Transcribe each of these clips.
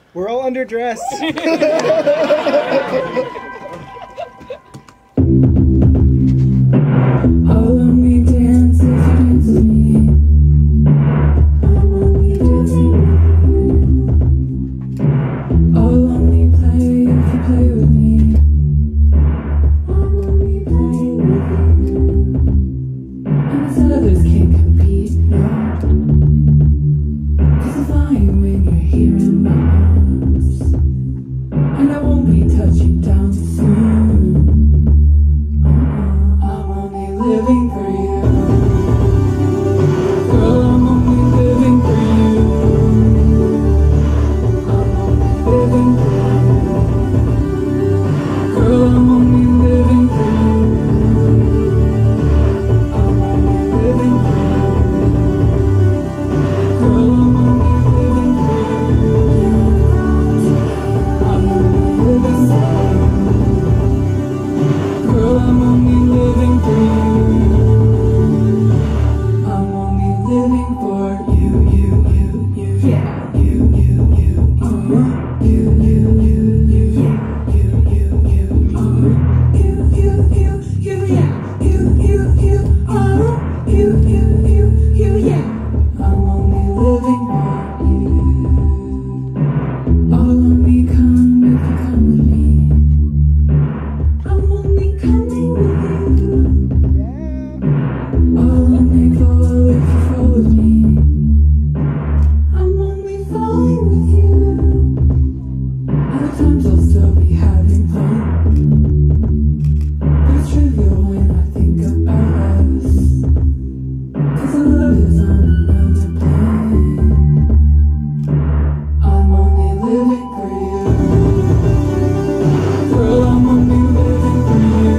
We're all underdressed. All of me dance if you dance with me. I'm only dancing with you. All of me play if you play with me. I'm only playing with you. And the others can't compete, no. 'Cause I'm flying when you're here in my arms. And I won't be touching down soon. I'm only living for you. Girl, I'm only living for you. I'm only living for you. Girl, I'm only living for you. I'm only living for you. Girl, I'm only living for you. I'm only living for you. Girl, I'm only living for you. I'm only living for you, yeah, you, yeah, you, yeah. I'm only living for you. All of me come if you come with me. I'm only coming with you. All of me fall if you fall with me. I'm only falling with you. Other times I'll still be having fun. But it's trivial when I think about us. 'Cause our love is on another plane. I'm only living for you. Girl, I'm only living for you.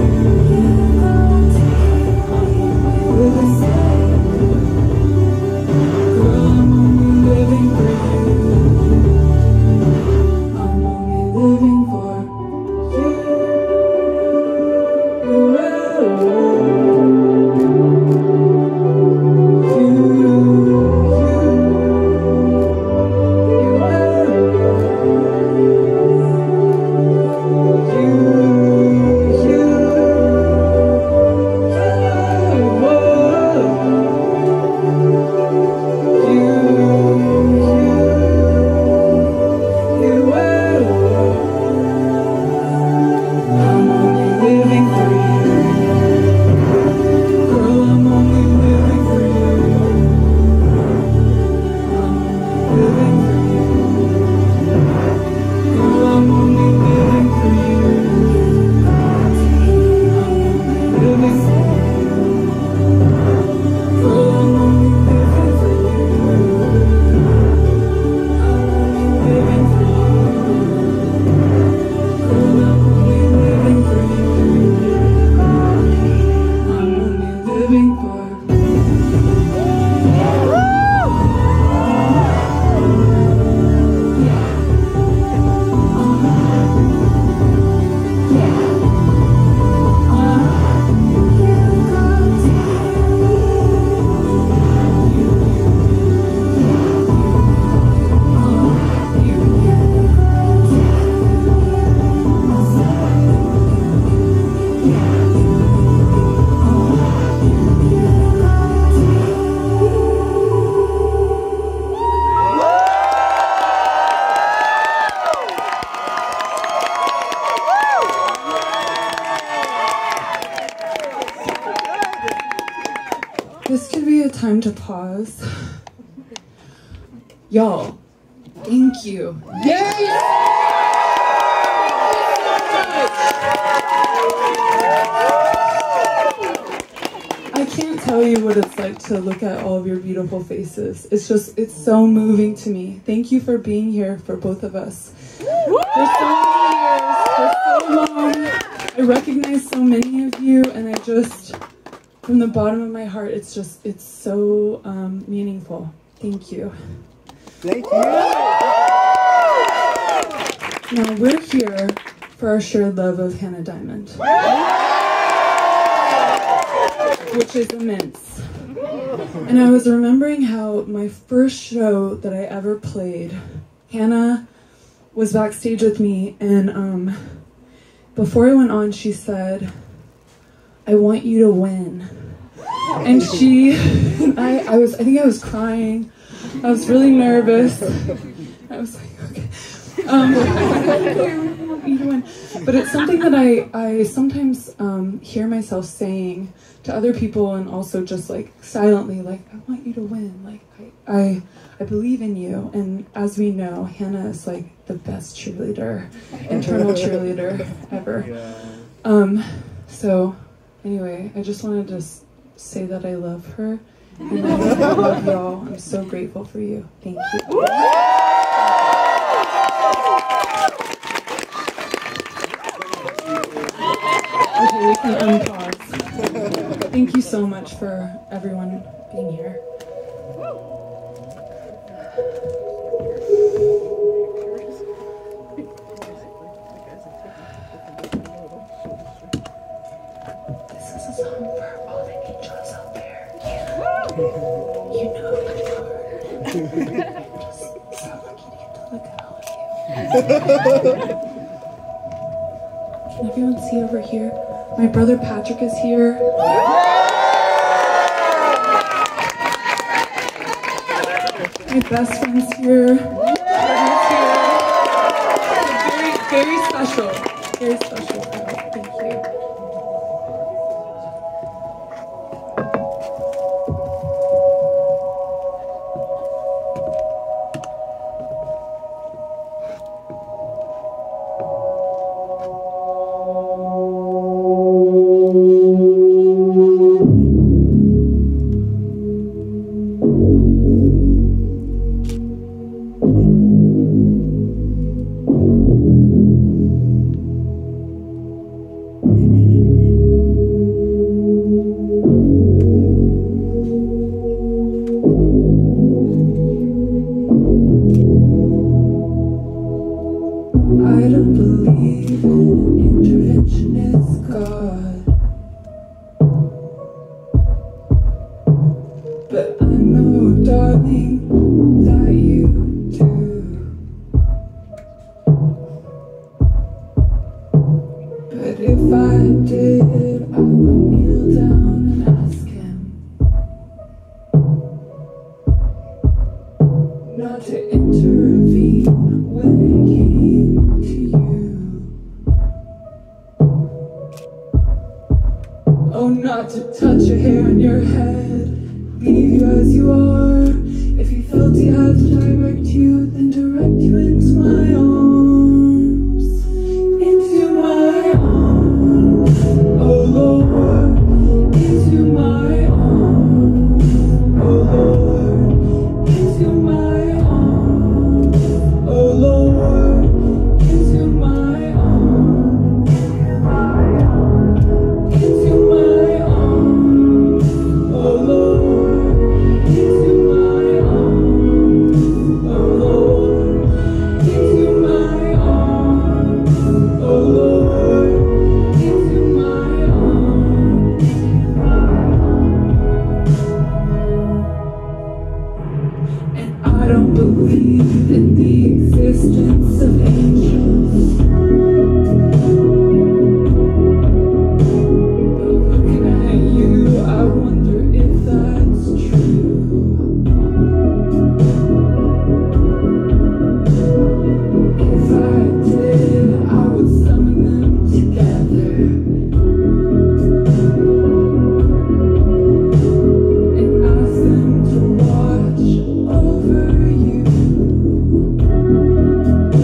I'm only living for you. Girl, I'm only living for you. I'm only living for you. This could be a time to pause. Y'all, thank you. I can't tell you what it's like to look at all of your beautiful faces. It's so moving to me. Thank you for being here for both of us. For so many years, for so long. I recognize so many of you, and I just, from the bottom of my heart, it's so meaningful. Thank you. Thank you. Now we're here for our shared love of Hannah Diamond, which is immense. And I was remembering how my first show that I ever played, Hannah was backstage with me, and before I went on, she said, "I want you to win." And I think I was crying. I was really nervous. I was like, okay. I want you to win. But it's something that I sometimes hear myself saying to other people, and also just like silently, like, I want you to win. Like, I believe in you. And as we know, Hannah is like the best cheerleader, internal cheerleader ever. So anyway, I just wanted to say that I love her, and I love y'all. I'm so grateful for you. Thank you. Okay, we can unpause. Thank you so much for everyone being here. This is a song for all the angels out there. You know who you are. Just so lucky to get to look at all of you. Can everyone see over here? My brother Patrick is here. My best friend's here. Everyone's here. Very special. Very special. Thank you. I don't believe in interventionist God, but I know, darling, that you do. But if I did, I would kneel down and ask him not to intervene when it came to you. Oh, not to touch a hair on your head, leave you as you are. If he felt he had to direct you, then direct you into my arms. Into my arms, oh Lord. Into my arms, oh Lord. Into my arms, oh Lord. Into my arms, into my arms, oh Lord. Into my arms, oh Lord. Into my arms, oh Lord. Into my arms. And I don't believe in the existence of angels, but looking at you, I wonder if that's true. If I did, I would summon them together and ask them to watch over you.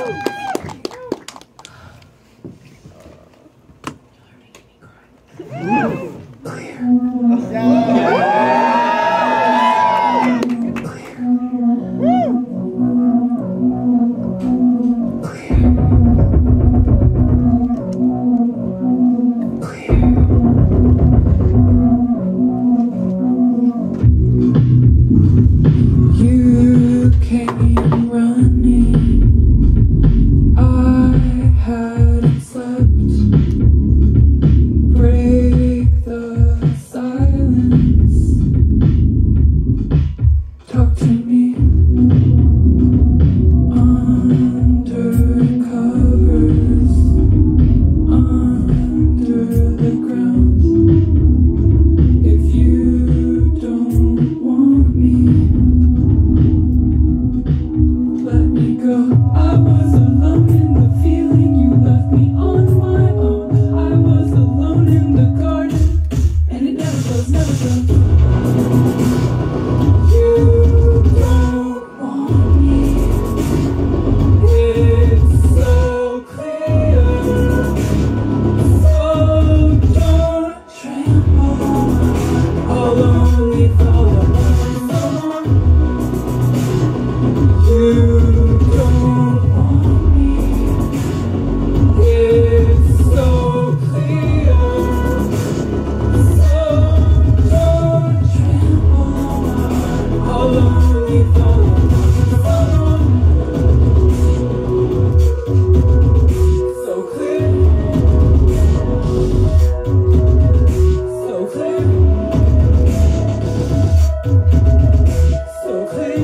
You came running, I hadn't slept. Break the silence, talk to me. Under covers, under the ground. If you don't want me, let me go. I was alone in the feeling, you left me on my own. I was alone in the garden, and it never goes, never goes. You don't want me, it's so clear. So don't trample, I'll only fall apart so long. You don't want me, it's so clear. So don't trample, I'll only fall apart so clear, so clear, so clear.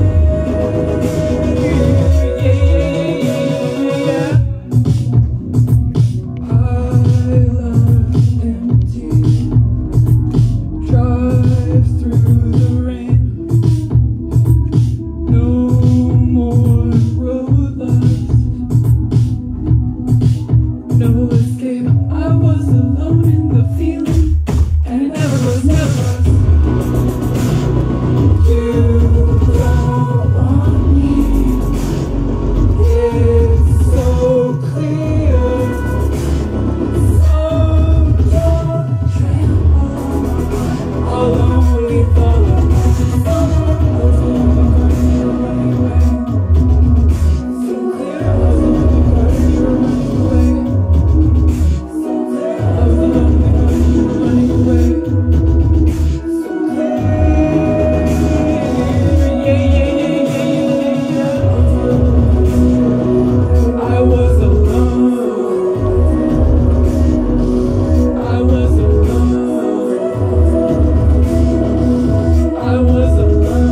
I left empty, drive through the rain, no more road left, no escape. I was alone in the feeling, and it never goes, never goes. You don't want me, it's so clear. So don't trample, I'll only fall apart so long. I was alone in the garden, you were running away. So clear, I was alone in the garden, you were running away. So clear, I was alone in the garden, you were running away. So clear, I was alone. I was alone. I was alone.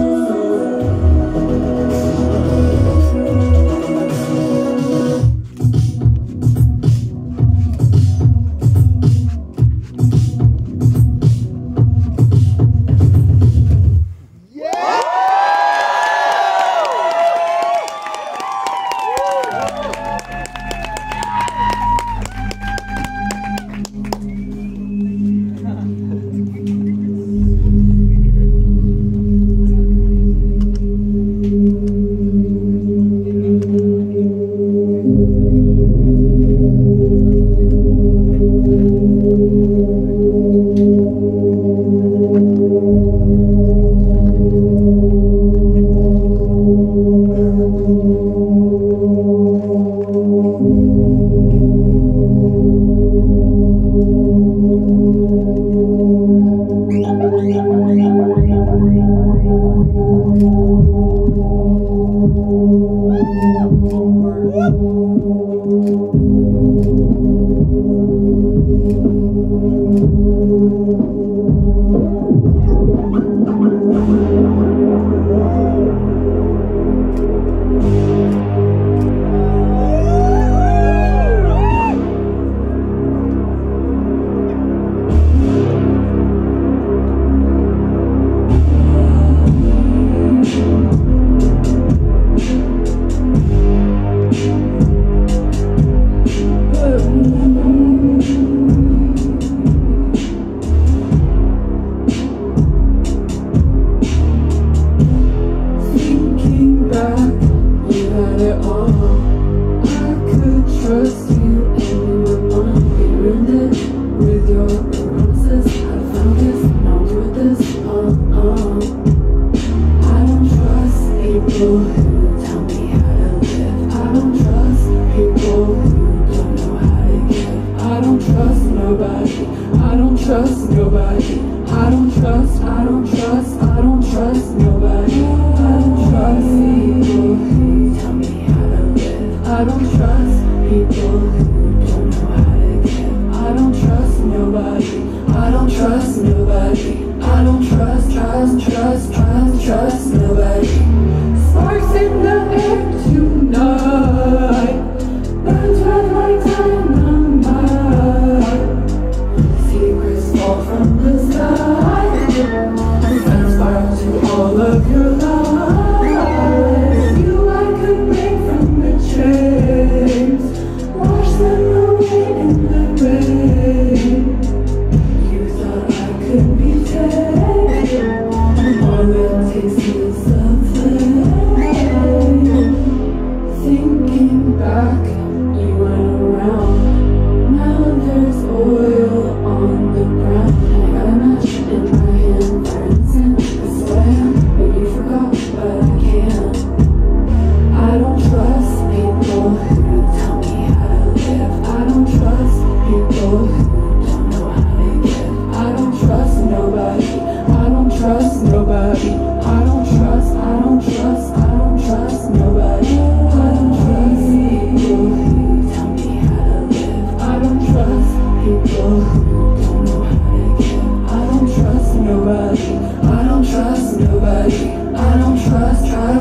trust you, and you would wanna be ruined it with your promises. I found this, now I'm with this. I don't trust people who tell me how to live. I don't trust people who don't know how to give. I don't trust nobody. I don't trust nobody. I don't trust nobody. I don't trust people who tell me how to live. I don't trust people who don't know how to give. I don't trust nobody. I don't trust nobody. I don't trust nobody. Sparks in the air tonight, burns red like dynamite. Secrets fall from the sky, send sparks to all of your lives. You I could break from the chains, wash them away in the rain. You thought I could be tamed, all it takes is a flame. Thinking back, you went around, now there's oil on the ground. I got a match in my hand, for instance, that's who I am. Maybe you forgot, but I can't. I don't trust people who tell me how to live. I don't trust people who don't know how to give. I don't trust nobody. I don't trust nobody. I don't trust nobody. I don't trust people who tell me how to live. I don't trust people who don't know how to give. I don't trust nobody. I don't trust nobody. I don't trust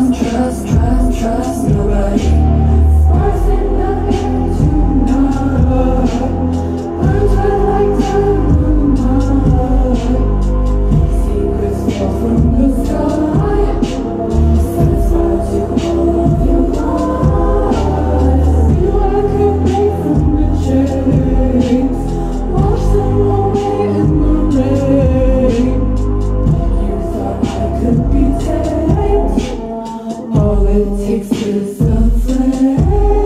nobody. Stars in the air tonight, burns red like dynamite. Secrets fall from the sky, set fire to all of your lies. You I could break from the chains, wash them away in the rain. You thought I could be tamed, all it takes is a flame.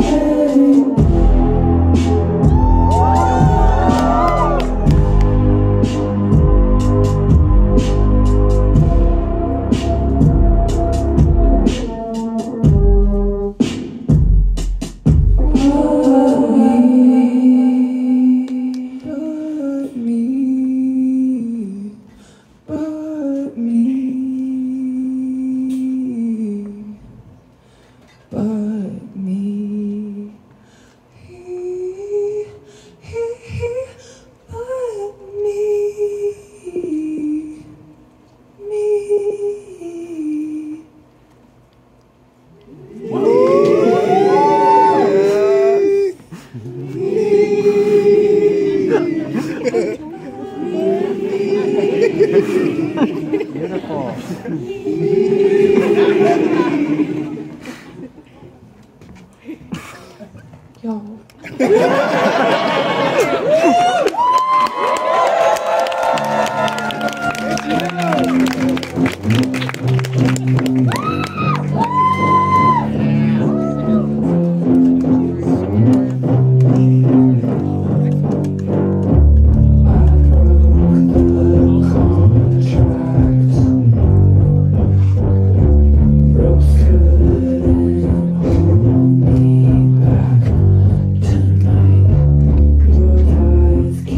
Beautiful. Yo. Tonight, your eyes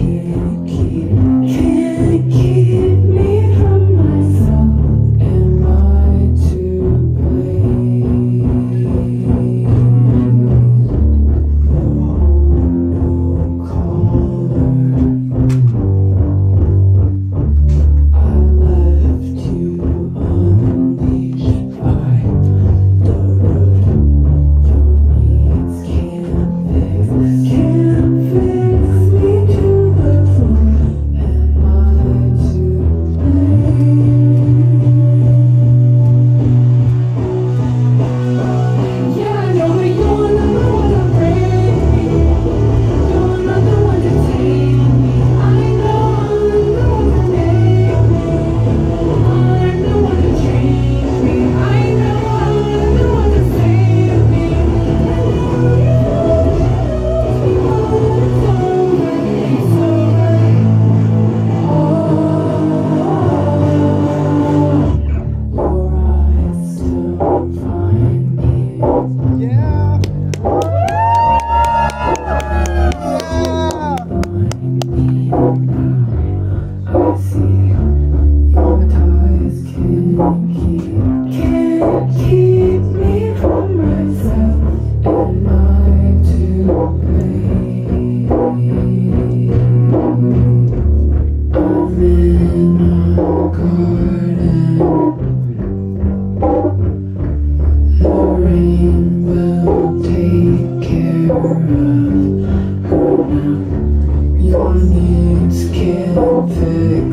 Your needs can't fix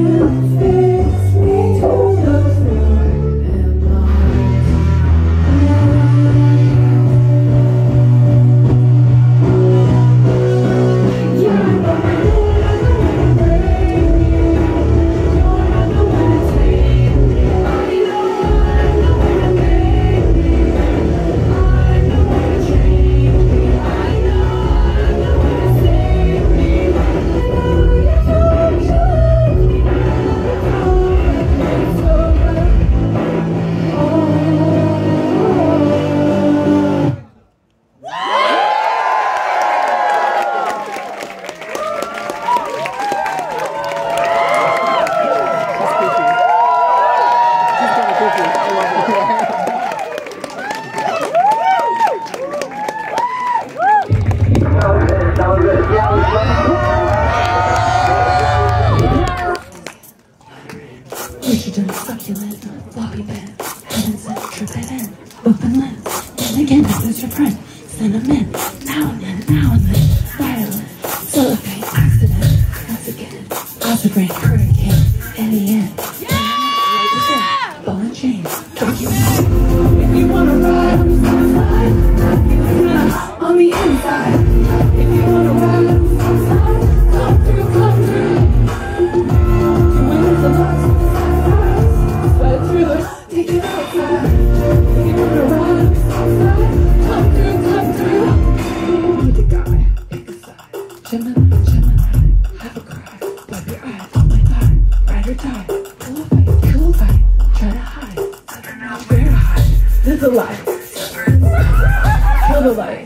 me to the floor and Estrogen, succulent, floppy bed, heaven sent, tryptophan, open lens, and again, there's your friend, cinnamon, now and then, violent, cellophane, accident, once again, acid rain, hurricane, N.E.N. Ball and chain, document. If you wanna ride on the outside, on the inside. If you wanna ride on the outside, come through. Doing the lots. Take it outside. If you wanna ride outside, come through. Need a guy, pick a side. Gemini, have a cry. Wipe your eyes on my thigh. Ride or die. Kill a fight. Try to hide. Let her know where to hide. Live the life. Kill the light.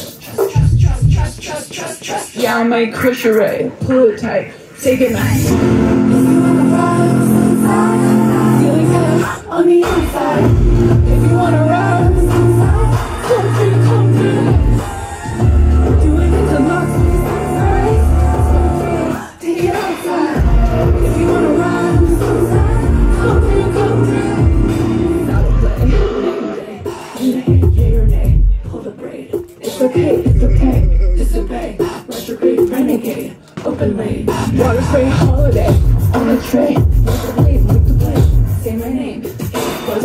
Trust. Yeah, I might crush your ray. Pull it tight. Say goodnight. If you wanna ride outside, feeling good on the inside. If you wanna ride outside, come through. Doing it to lots of right. Take it outside. If you wanna ride outside, come through. Not a play, yay or nay. Pull the braid. It's okay. Disobey. Retrograde, renegade. Open lane. Water spray holiday. On the train. Lick the blade. Say my name. Plus.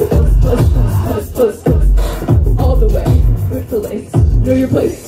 All the way. Rip the lace. Know your place.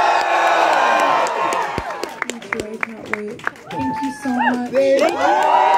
Thank you so much.